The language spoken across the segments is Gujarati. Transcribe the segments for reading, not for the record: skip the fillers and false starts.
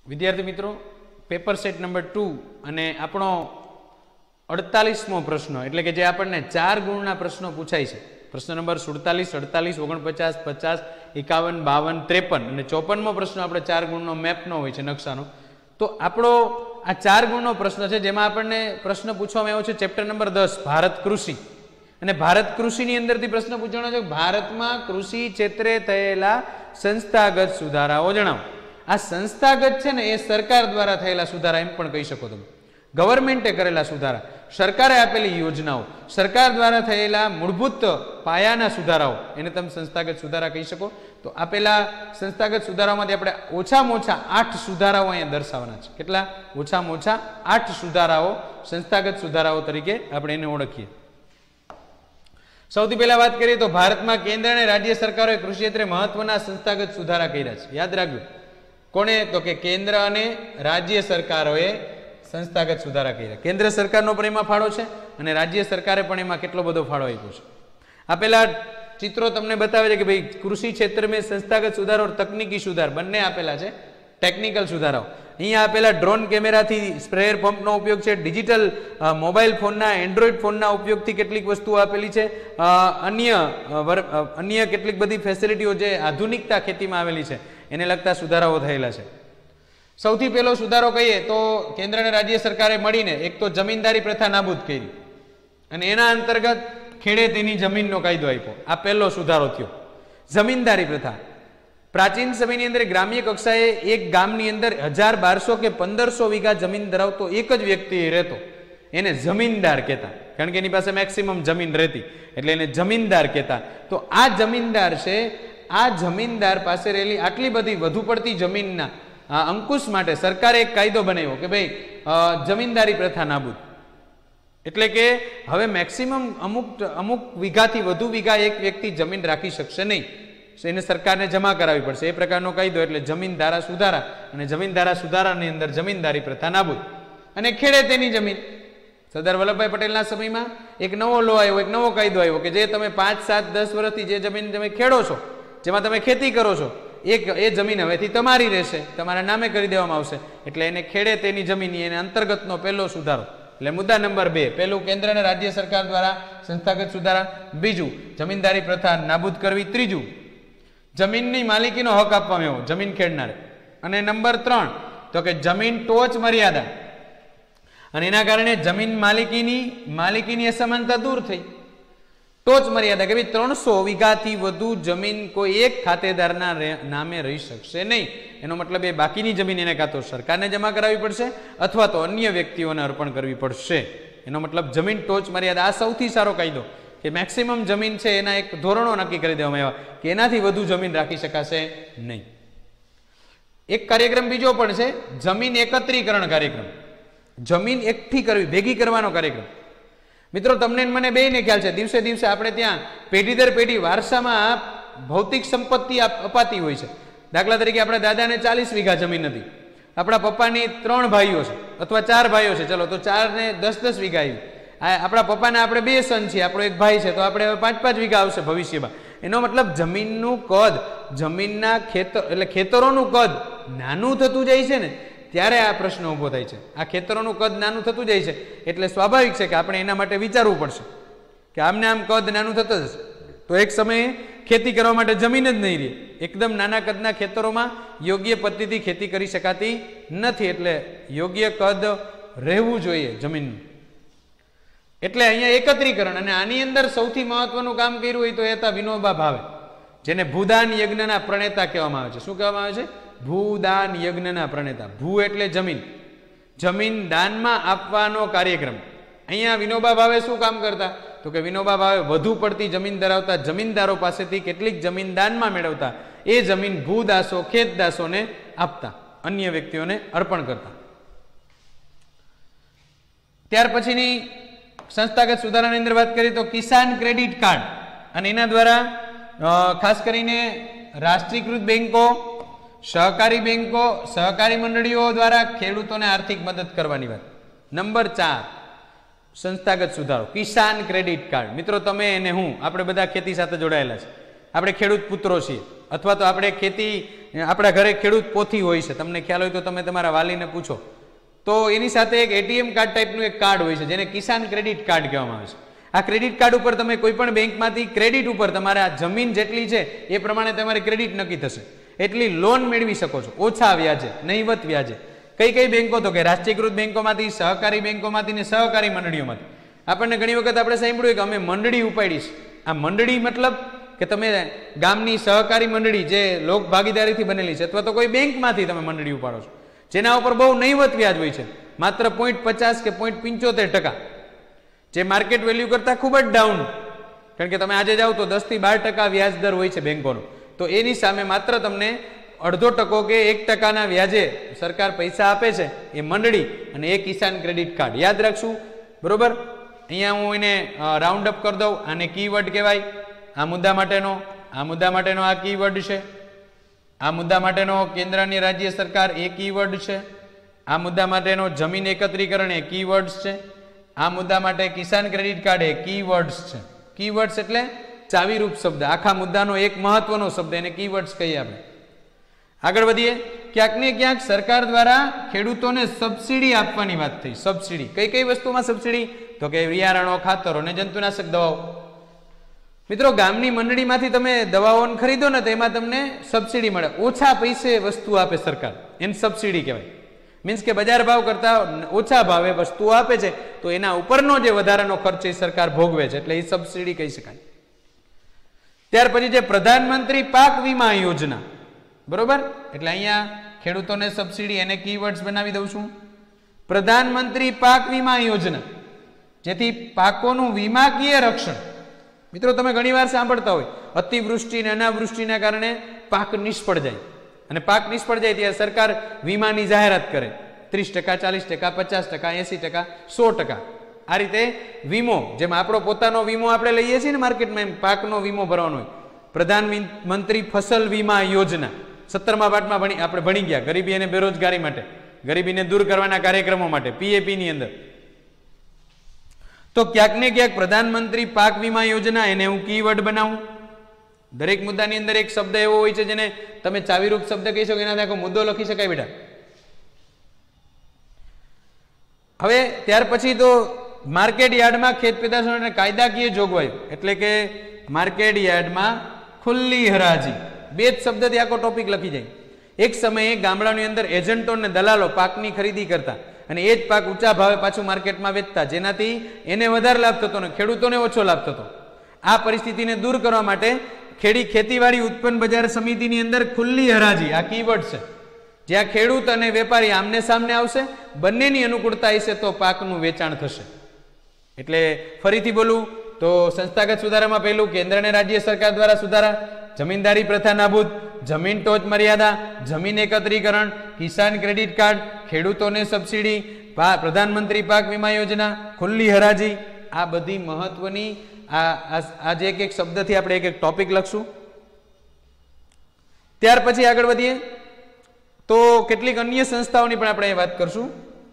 વિદ્યાર્થી મિત્રો, પેપર સેટ નંબર 2 અને આપણો 48મો પ્રશ્ન, એટલે કે જે આપણને 4 ગુણના પ્રશ્નો પૂછાય છે. પ્રશ્ન નંબર 47, 48, 49, 50, 51, 52, 53 અને 54મો પ્રશ્ન આપણે 4 ગુણનો મેપનો હોય છે, નકશાનો. તો આપણો આ 4 ગુણનો પ્રશ્ન છે, જેમાં આપણને પ્રશ્ન પૂછવામાં આવ્યો છે ચેપ્ટર નંબર 10 ભારત કૃષિ. અને ભારત કૃષિની અંદરથી પ્રશ્ન પૂછવાનો છે ભારતમાં કૃષિ ક્ષેત્રે થયેલા સંસ્થાગત સુધારાઓ જણાવો. આ સંસ્થાગત છે ને, એ સરકાર દ્વારા થયેલા સુધારા એમ પણ કહી શકો તમે. ગવર્મેન્ટે કરેલા સુધારા, સરકારે આપેલી યોજનાઓ, સરકાર દ્વારા થયેલા મૂળભૂત પાયાના સુધારાઓ, એને તમે સંસ્થાગત સુધારા કહી શકો. તો આપેલા સંસ્થાગત સુધારાઓમાંથી આપણે ઓછામાં ઓછા 8 સુધારાઓ અહીંયા દર્શાવવાના છે. કેટલા? ઓછામાં ઓછા 8 સુધારાઓ સંસ્થાગત સુધારાઓ તરીકે આપણે એને ઓળખીએ. સૌથી પહેલા વાત કરીએ તો ભારતમાં કેન્દ્ર અને રાજ્ય સરકારોએ કૃષિ ક્ષેત્રે મહત્વના સંસ્થાગત સુધારા કર્યા છે. યાદ રાખજો, કોને? તો કે કેન્દ્ર અને રાજ્ય સરકારોએ સંસ્થાગત સુધારા કર્યા. કેન્દ્ર સરકારનો પણ એમાં ફાળો છે અને રાજ્ય સરકારે પણ એમાં કેટલો બધો ફાળો આપ્યો છે. આપેલા ચિત્રો તમને બતાવે છે કે ભાઈ કૃષિ ક્ષેત્ર મેં સંસ્થાગત સુધારો और તકનીકી સુધાર બંને આપેલા છે. ટેકનિકલ સુધારાઓ અહીંયા આપેલા ડ્રોન કેમેરાથી સ્પ્રેયર પંપનો ઉપયોગ છે, ડિજિટલ મોબાઈલ ફોનના, એન્ડ્રોઈડ ફોનના ઉપયોગથી કેટલીક વસ્તુઓ આપેલી છે, અન્ય કેટલીક બધી ફેસિલિટીઓ જે આધુનિકતા ખેતીમાં આવેલી છે એને લગતા સુધારાઓ થયેલા છે. સૌથી પહેલો સુધારો કહીએ તો કેન્દ્ર અને રાજ્ય સરકારે મળીને એક તો જમીનદારી પ્રથા નાબૂદ કરી અને એના અંતર્ગત ખેડેતીની જમીનનો કાયદો આપ્યો. આ પહેલો સુધારો થયો. જમીનદારી પ્રથા પ્રાચીન સમયની અંદર ગ્રામ્ય કક્ષાએ એક ગામની અંદર 1000, 1200 કે 1500 વીઘા જમીન ધરાવતો એક જ વ્યક્તિ રહેતો, એને જમીનદાર કહેતા, કારણ કે એની પાસે મેક્સિમમ જમીન રહેતી, એટલે એને જમીનદાર કહેતા. તો આ જમીનદાર છે, આ જમીનદાર પાસે રહેલી આટલી બધી વધુ પડતી જમીનના અંકુશ માટે સરકારે એક કાયદો બનાવ્યો કે ભાઈ જમીનદારી પ્રથા નાબૂદ. એટલે કે હવે મેક્સિમમ અમુક વીઘાથી વધુ વીઘા એક વ્યક્તિ જમીન રાખી શકશે નહીં, એને સરકારને જમા કરાવવી પડશે, એ પ્રકારનો કાયદો. એટલે જમીન ધારા સુધારા, અને જમીન ધારા સુધારાની અંદર જમીનદારી પ્રથા નાબૂદ. અને ખેડે તેની જમીન, સરદાર વલ્લભભાઈ પટેલના સમયમાં એક નવો લો આવ્યો, એક નવો કાયદો આવ્યો કે જે તમે 5, 7, 10 વર્ષથી જે જમીન તમે ખેડો છો, જેમાં તમે ખેતી કરો છો, એ જમીન હવેથી તમારી રહેશે, તમારા નામે કરી દેવામાં આવશે. એટલે એને ખેડે તેની જમીન, એને અંતર્ગતનો પહેલો સુધારો. એટલે મુદ્દા નંબર 2, પહેલું કેન્દ્ર અને રાજ્ય સરકાર દ્વારા સંસ્થાગત સુધારા, બીજું જમીનદારી પ્રથા નાબૂદ કરવી, ત્રીજું જમીનની માલિકીનો હક આપવામાં આવ્યો જમીન ખેડનારે, અને નંબર 3 તો કે જમીન ટોચ મર્યાદા, અને એના કારણે જમીન માલિકીની અસમાનતા દૂર થઈ. ટોચ મર્યાદા કે ભાઈ 300 વીઘાથી વધુ જમીન કોઈ એક ખાતેદારના નામે રહી શકશે નહીં. એનો મતલબ એ બાકીની જમીન એને કાં તો સરકારને જમા કરાવવી પડશે અથવા તો અન્ય વ્યક્તિઓને અર્પણ કરવી પડશે. એનો મતલબ જમીન ટોચ મર્યાદા, આ સૌથી સારો કાયદો કે મેક્સિમમ જમીન છે એના એક ધોરણો નક્કી કરી દેવામાં આવ્યા કે એનાથી વધુ જમીન રાખી શકાશે નહીં. એક કાર્યક્રમ બીજો પણ છે, જમીન એકત્રીકરણ કાર્યક્રમ. જમીન એકઠી કરવી, ભેગી કરવાનો કાર્યક્રમ. મિત્રો, તમને મને બેયને ખ્યાલ છે, દિવસે દિવસે આપણે ત્યાં પેઢી દર પેઢી વારસામાં ભૌતિક સંપત્તિ અપાતી હોય છે. દાખલા તરીકે આપણા દાદાને 40 વીઘા જમીન હતી, આપણા પપ્પાની 3 ભાઈઓ છે અથવા 4 ભાઈઓ છે, ચલો તો 4 ને 10 વીઘા આવી. આપણા પપ્પાને આપણે 2 સન છીએ, આપણો એક ભાઈ છે, તો આપણે હવે 5 વીઘા આવશે ભવિષ્યમાં. એનો મતલબ જમીનનું કદ, જમીનના એટલે ખેતરોનું કદ નાનું થતું જાય છે ને, ત્યારે આ પ્રશ્ન ઊભો થાય છે. આ ખેતરોનું કદ નાનું થતું જાય છે એટલે સ્વાભાવિક છે કે આપણે એના માટે વિચારવું પડશે કે આમને આમ કદ નાનું થતું જશે તો એક સમયે ખેતી કરવા માટે જમીન જ નહીં રહે. એકદમ નાના કદના ખેતરોમાં યોગ્ય પદ્ધતિથી ખેતી કરી શકાતી નથી, એટલે યોગ્ય કદ રહેવું જોઈએ જમીનનું. એટલે અહીંયા એકત્રીકરણ, અને આની અંદર સૌથી મહત્વનું કામ કર્યું હોય તો એ હતા વિનોબા ભાવે, જેને ભૂદાન યજ્ઞના પ્રણેતા કહેવામાં આવે છે. શું કહેવામાં આવે છે? ભૂદાન યજ્ઞના પ્રણેતા. ભૂ એટલે જમીન, જમીન દાનમાં આપવાનો કાર્યક્રમ. અહીંયા વિનોબા ભાવે શું કામ કરતા? તો કે વિનોબા ભાવે વધુ પડતી જમીન ધરાવતા જમીનદારો પાસેથી કેટલીક જમીન દાનમાં મેળવતા, એ જમીન ભૂદાસો, ખેતદાસોને આપતા, અન્ય વ્યક્તિઓને અર્પણ કરતા. ત્યાર પછીની સંસ્થાગત સુધારાની અંદર વાત કરીએ તો કિસાન ક્રેડિટ કાર્ડ, અને એના દ્વારા ખાસ કરીને રાષ્ટ્રીયકૃત બેંકો, સહકારી બેંકો, સહકારી મંડળીઓ દ્વારા ખેડૂતોને આર્થિક મદદ કરવાની વાત. નંબર 4 સંસ્થાગત સુધારો, કિસાન ક્રેડિટ કાર્ડ. મિત્રો, તમે અને હું, આપણે બધા ખેતી સાથે જોડાયેલા છે, આપણે ખેડૂત પુત્રો છીએ. અથવા તો આપણે ખેતી, આપણા ઘરે ખેડૂત પોથી હોય છે, તમને ખ્યાલ હોય તો તમે તમારા વાલીને પૂછો, તો એની સાથે એક એટીએમ કાર્ડ ટાઈપનું એક કાર્ડ હોય છે જેને કિસાન ક્રેડિટ કાર્ડ કહેવામાં આવે છે. આ ક્રેડિટ કાર્ડ ઉપર તમે કોઈ પણ બેંકમાંથી ક્રેડિટ ઉપર તમારે આ જમીન જેટલી છે એ પ્રમાણે તમારી ક્રેડિટ નક્કી થશે, એટલી લોન મેળવી શકો છો ઓછા વ્યાજે, નહીવત વ્યાજે. કઈ કઈ બેંકો? તો કે રાષ્ટ્રીયકૃત બેંકોમાંથી, સહકારી બેંકોમાંથી ને સહકારી મંડળીઓમાંથી. આપણને ઘણી વખત આપણે સાંભળ્યું કે અમે મંડળી ઉપાડી છે. આ મંડળી મતલબ કે તમે ગામની સહકારી મંડળી જે લોક ભાગીદારીથી બનેલી છે, અથવા તો કોઈ બેંકમાંથી તમે મંડળી ઉપાડો છો, જેના ઉપર બહુ નહીવત વ્યાજ હોય છે, માત્ર 0.50 કે 0.75%, જે માર્કેટ વેલ્યુ કરતા ખૂબ જ ડાઉન. કારણ કે તમે આજે જાઓ તો 10 થી 12% વ્યાજ દર હોય છે બેંકોનો, તો એની સામે માત્ર તમને 0.5% કે 1% વ્યાજે સરકાર પૈસા આપે છે, એ મંડળી અને એ કિસાન ક્રેડિટ કાર્ડ. યાદ રાખશું, બરોબર? અહીંયા હું એને રાઉન્ડ અપ કરી દઉં. આને કીવર્ડ કહેવાય. આ મુદ્દા માટેનો આ કીવર્ડ છે. આ મુદ્દા માટેનો કેન્દ્રની રાજ્ય સરકાર એ કીવર્ડ છે. આ મુદ્દા માટેનો જમીન એકત્રીકરણ એ કીવર્ડ્સ છે. આ મુદ્દા માટે કિસાન ક્રેડિટ કાર્ડ એ કીવર્ડ્સ છે. કીવર્ડ્સ એટલે ચાવીરૂપ શબ્દ, આખા મુદ્દાનો એક મહત્વનો શબ્દ, એને કીવર્ડ્સ કહીએ આપણે. આગળ વધીએ. ક્યાંક ને ક્યાંક સરકાર દ્વારા ખેડૂતોને સબસિડી આપવાની વાત થઈ. સબસિડી કઈ કઈ વસ્તુમાં સબસિડી? તો કે બિયારણો, ખાતરો અને જંતુનાશક દવાઓ. મિત્રો, ગામની મંડળીમાંથી તમે દવાઓ ખરીદો ને તો એમાં તમને સબસિડી મળે, ઓછા પૈસે વસ્તુ આપે સરકાર, એને સબસિડી કહેવાય. મીન્સ કે બજાર ભાવ કરતા ઓછા ભાવે વસ્તુઓ આપે છે, તો એના ઉપરનો જે વધારાનો ખર્ચ એ સરકાર ભોગવે છે, એટલે એ સબસિડી કહી શકાય. ત્યાર પછી જે પ્રધાનમંત્રી પાક વીમા યોજના, બરોબર? એટલે અહીંયા ખેડૂતોને સબસિડી, એને કીવર્ડ્સ બનાવી દઉં છું. પ્રધાનમંત્રી પાક વીમા યોજના, જેથી પાકોનું વીમાકીય રક્ષણ. મિત્રો, તમે ઘણીવાર સાંભળતા હોય અતિવૃષ્ટિ અને અનાવૃષ્ટિના કારણે પાક નિષ્ફળ જાય, અને પાક નિષ્ફળ જાય ત્યારે સરકાર વીમાની જાહેરાત કરે, 30%, 40%, 50%, 80%, 100%. આ રીતે વીમો, જેમ આપણો પોતાનો વીમો આપણે લઈએ છીએ ને માર્કેટમાં, એમ પાકનો વીમો ભરવાનો હોય. પ્રધાનમંત્રી ફસલ વીમા યોજના 17મા પાઠમાં આપણે ભણી ગયા, ગરીબી અને બેરોજગારી માટે, ગરીબીને દૂર કરવાના કાર્યક્રમો માટે, PAP ની અંદર. તો ક્યાંક ને ક્યાંક પ્રધાનમંત્રી પાક વીમા યોજના, એને હું કીવર્ડ બનાવું. દરેક મુદ્દાની અંદર એક શબ્દ એવો હોય છે જેને તમે ચાવીરૂપ શબ્દ કહી શકો, એનાથી આખો મુદ્દો લખી શકાય બેટા. હવે ત્યાર પછી તો માર્કેટ યાર્ડમાં ખેત પેદાશો અને કાયદાકીય જોગવાઈઓ, એટલે કે માર્કેટ યાર્ડમાં ખુલ્લી હરાજી. બે જ શબ્દથી આખો ટોપિક લખી જાય. એક સમયે ગામડાની અંદર એજન્ટો અને દલાલો પાકની ખરીદી કરતા અને એ જ પાક ઊંચા ભાવે પાછું માર્કેટમાં વેચતા, જેનાથી એને વધારે લાભ થતો અને ખેડૂતોને ઓછો લાભ થતો. આ પરિસ્થિતિને દૂર કરવા માટે ખેતીવાડી ઉત્પન્ન બજાર સમિતિની અંદર ખુલ્લી હરાજી, આ કીવર્ડ છે, જ્યાં ખેડૂત અને વેપારી આમને સામને આવશે, બંનેની અનુકૂળતા હશે તો પાકનું વેચાણ થશે. એટલે ફરીથી બોલું તો સંસ્થાગત સુધારામાં પહેલું, કેન્દ્ર અને રાજ્ય સરકાર દ્વારા સુધારા, જમીનદારી પ્રથા નાબૂદ, જમીન ટોચ મર્યાદા, જમીન એકત્રીકરણ, કિસાન ક્રેડિટ કાર્ડ, ખેડૂતોને સબસિડી, પ્રધાનમંત્રી પાક વીમા યોજના, ખુલ્લી હરાજી. આ બધી મહત્વની આજે એક એક શબ્દથી આપણે એક એક ટોપિક લખશું. ત્યાર પછી આગળ વધીએ તો કેટલીક અન્ય સંસ્થાઓની પણ આપણે વાત કરશું.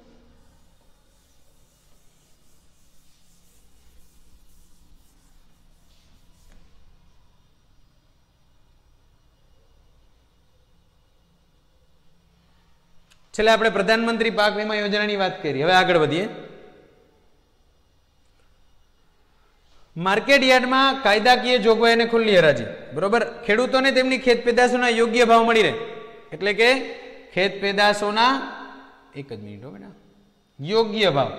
છેલ્લે આપણે પ્રધાનમંત્રી પાક વીમા યોજનાની વાત કરી. હવે આગળ વધીએ. માર્કેટ યાર્ડમાં કાયદાકીય જોગવાઈ અને ખુલ્લી હરાજી, બરોબર? ખેડૂતોને તેમની ખેત પેદાશોના યોગ્ય ભાવ મળી રહે, એટલે કે ખેત પેદાશોના એક જ મિનિટ બેટા, યોગ્ય ભાવ,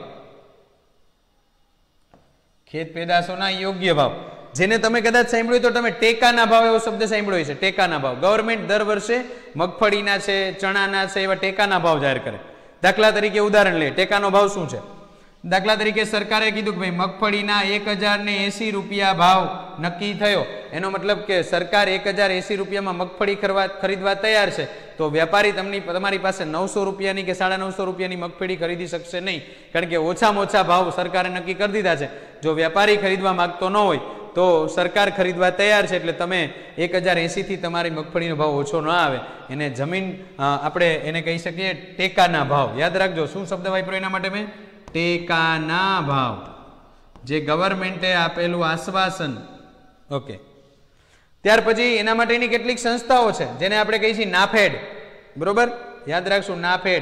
ખેત પેદાશોના યોગ્ય ભાવ, જેને તમે કદાચ સાંભળ્યું તો તમે ટેકાના ભાવ એવો શબ્દ સાંભળ્યો છે. ટેકાના ભાવ ગવર્મેન્ટ દર વર્ષે મગફળીના છે, ચણાના છે, એવા ટેકાના ભાવ જાહેર કરે. દાખલા તરીકે ઉદાહરણ લે, ટેકાનો ભાવ શું છે? દાખલા તરીકે સરકારે કીધું કે ભાઈ મગફળીના 1080 રૂપિયા ભાવ નક્કી થયો, એનો મતલબ કે સરકાર 1080 રૂપિયામાં મગફળી ખરીદવા તૈયાર છે, તો વેપારી તમારી પાસે 900 રૂપિયાની કે 950 રૂપિયાની મગફળી ખરીદી શકશે નહીં, કારણ કે ઓછામાં ઓછા ભાવ સરકારે નક્કી કરી દીધા છે. જો વેપારી ખરીદવા માંગતો ન હોય તો સરકાર ખરીદવા તૈયાર છે, એટલે તમે 1080 થી તમારી મગફળીનો ભાવ ઓછો ન આવે, એને જમીન આપણે એને કહી શકીએ ટેકાના ભાવ. યાદ રાખજો શું શબ્દ વાપર્યો એના માટે મેં? ટેકાના ભાવ, જે ગવર્મેન્ટે આપેલું આશ્વાસન. ઓકે, ત્યાર પછી એના માટેની કેટલીક સંસ્થાઓ છે જેને આપણે કહીએ છીએ નાફેડ, બરોબર, યાદ રાખશું NAFED,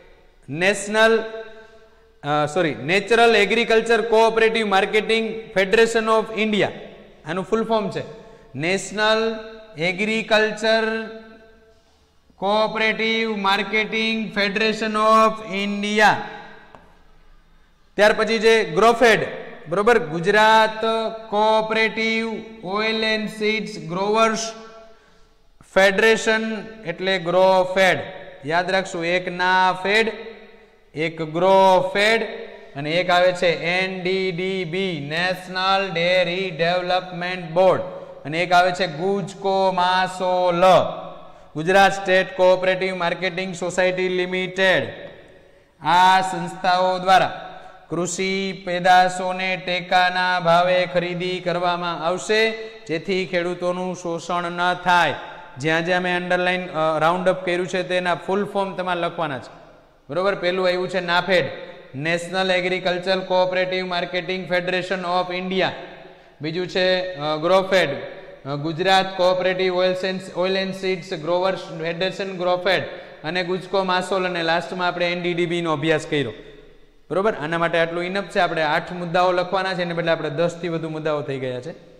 natural agriculture cooperative marketing federation of India, આનું ફૂલ ફોર્મ છે national agriculture cooperative marketing federation of India. ત્યાર પછી જે ગ્રોફેડ, બરોબર, Gujarat cooperative oil and seeds growers federation એટલે ગ્રોફેડ, યાદ રાખશું, એક નાફેડ, એક ગ્રોફેડ અને એક આવે છે NDDB national dairy development board અને એક આવે છે GUJCOMASOL Gujarat state cooperative marketing society limited. આ સંસ્થાઓ દ્વારા કૃષિ પેદાશોને ટેકાના ભાવે ખરીદી કરવામાં આવશે જેથી ખેડૂતોનું શોષણ ન થાય. જ્યાં જ્યાં મેં અંડરલાઈન રાઉન્ડ અપ કર્યું છે તેના ફૂલ ફોર્મ તમારે લખવાના છે, બરોબર. પેલું આવ્યું છે NAFED, national agriculture cooperative marketing federation of India. બીજું છે GROFED, Gujarat cooperative oil and seeds growers federation GROFED અને ગુજકો માસોલ અને લાસ્ટમાં આપણે એનડીડીબી નો અભ્યાસ કર્યો, બરોબર. આના માટે આટલું ઇનફ છે. આપણે 8 મુદ્દાઓ લખવાના છે એને બદલે આપણે 10 થી વધુ મુદ્દાઓ થઈ ગયા છે.